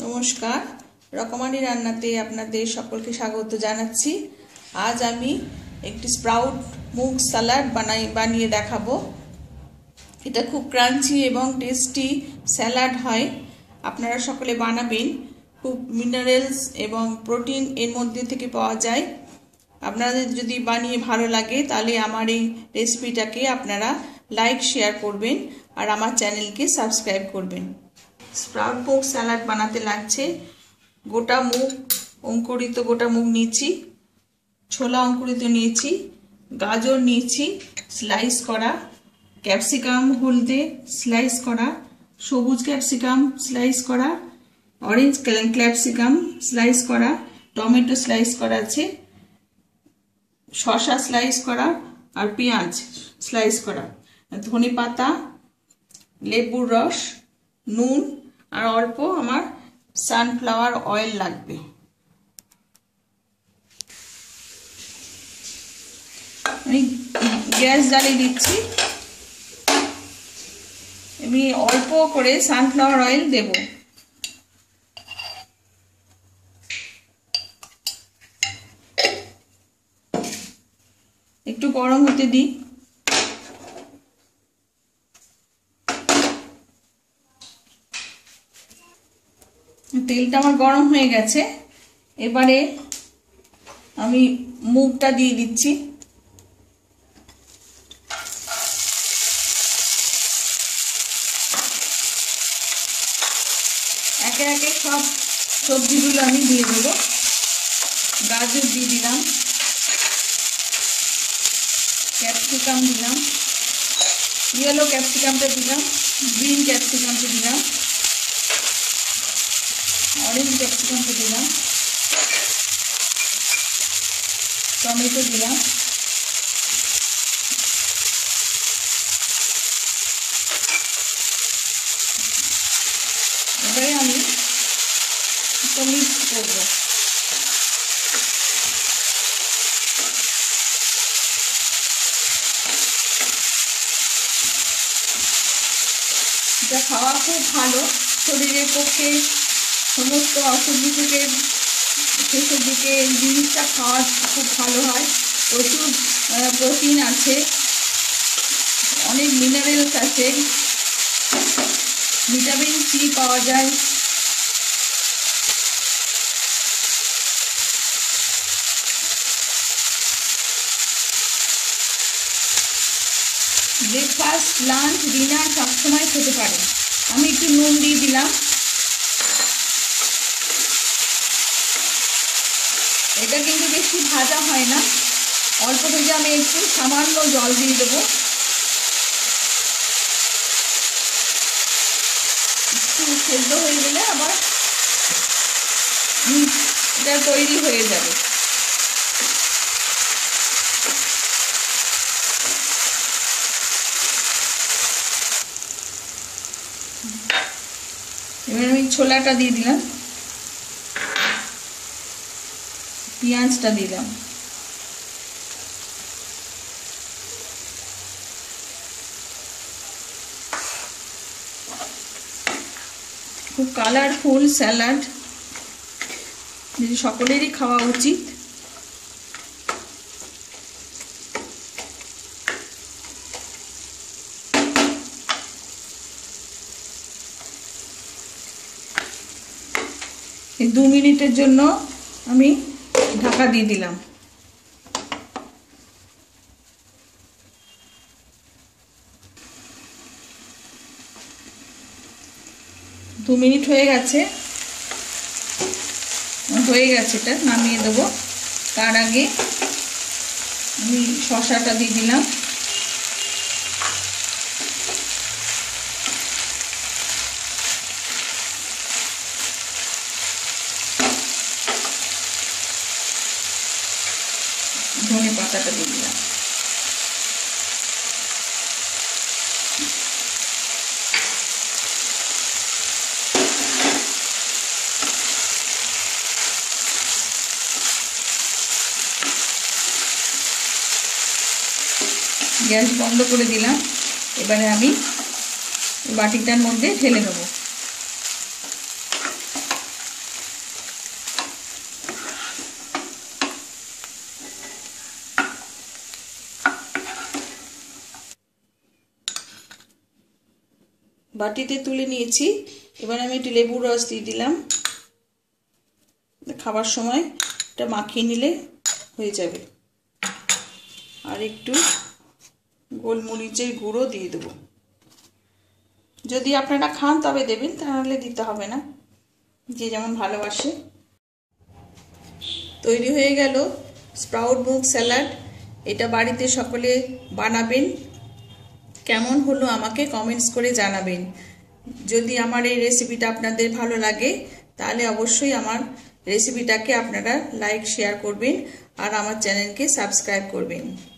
নমস্কার, রকমারি রান্নাতে আপনাদের সকলকে স্বাগত জানাচ্ছি। আজ আমি একটি স্প্রাউট মুগ স্যালাড বানিয়ে দেখাবো। এটা খুব ক্রাঞ্চি এবং টেস্টি স্যালাড হয়। আপনারা সকলে বানাবেন। খুব মিনারেলস এবং প্রোটিন এর মধ্যে থেকে পাওয়া যায়। আপনাদের যদি বানিয়ে ভালো লাগে তাহলে আমার এই রেসিপিটাকে আপনারা লাইক শেয়ার করবেন আর আমার চ্যানেলকে সাবস্ক্রাইব করবেন। স্প্রাউট মুগ স্যালাড বানাতে লাগছে গোটা মুগ, অঙ্কুরিত গোটা মুগ নিয়েছি, ছোলা অঙ্কুরিত নিয়েছি, গাজর নিয়েছি স্লাইস করা, ক্যাপসিকাম হলদে স্লাইস করা, সবুজ ক্যাপসিকাম স্লাইস করা, অরেঞ্জ ক্যাপসিকাম স্লাইস করা, টমেটো স্লাইস করা আছে, শসা স্লাইস করা আর পেঁয়াজ স্লাইস করা, ধনে পাতা, লেবুর রস, নুন আর অল্প আমার সানফ্লাওয়ার অয়েল লাগবে। আমি গ্যাস জ্বালিয়ে দিচ্ছি। আমি অল্প করে সানফ্লাওয়ার অয়েল দেব। একটু গরম হতে দিই। তেলটা আমার গরম হয়ে গেছে। এবারে আমি মুগটা দিয়ে দিচ্ছি। একে একে সব সবজিগুলো আমি দিয়ে দেব। গাজর দিয়ে দিলাম, ক্যাপসিকাম দিলাম, ইয়েলো ক্যাপসিকামটা দিলাম, গ্রিন ক্যাপসিকামটা দিলাম, অরেঞ্জ ক্যাপসিকামটা দিলাম, টমেটো দিলাম, এবারে আমি একটু মিক্স করব। এটা খাওয়া খুব ভালো, শরীরের পক্ষে সমস্ত অসুখ বিসুখের শেষের দিকে জিনিসটা খাওয়া খুব ভালো হয়। প্রচুর প্রোটিন আছে, অনেক মিনারেলস আছে, ভিটামিন সি পাওয়া যায়। ব্রেকফাস্ট, লাঞ্চ, ডিনার সবসময় খেতে পারেন। আমি একটু নুন দিয়ে দিলাম। এটা কিন্তু বেশি ভাজা হয় না, অল্প ভেজে। আমি একটু সামান্য জল দিয়ে দেবো। একটু সেদ্ধ হয়ে গেলে আবার এটা তৈরি হয়ে যাবে। এবার আমি ছোলাটা দিয়ে দিলাম, পেঁয়াজটা দিলাম, খুব কালারফুল স্যালাড, যেটি সকলেরই খাওয়া উচিত। এই 2 মিনিটের জন্য আমি ঢাকা দিয়ে দিলাম। 2 মিনিট হয়ে গেছে। এটা নামিয়ে দেবো। তার আগে আমি শসাটা দিয়ে দিলাম, ধনে পাতাটা দিয়ে দিলাম। গ্যাস বন্ধ করে দিলাম। এবারে আমি বাটিটার মধ্যে ঢেলে দেবো। বাটিতে তুলে নিয়েছি। এবার আমি একটু লেবুর রস দিয়ে দিলাম। খাবার সময় এটা মাখিয়ে নিলে হয়ে যাবে। আর একটু গোলমরিচের গুঁড়ো দিয়ে দেবো। যদি আপনারা খান তবে দেবেন, তাহলে দিতে হবে না, যে যেমন ভালোবাসে। তৈরি হয়ে গেল স্প্রাউট মুগ স্যালাড। এটা বাড়িতে সকলে বানাবেন। কেমন হলো আমাকে কমেন্টস করে জানাবেন। যদি আমার এই রেসিপিটা আপনাদের ভালো লাগে তাহলে অবশ্যই আমার রেসিপিটাকে আপনারা লাইক শেয়ার করবেন আর আমার চ্যানেলকে সাবস্ক্রাইব করবেন।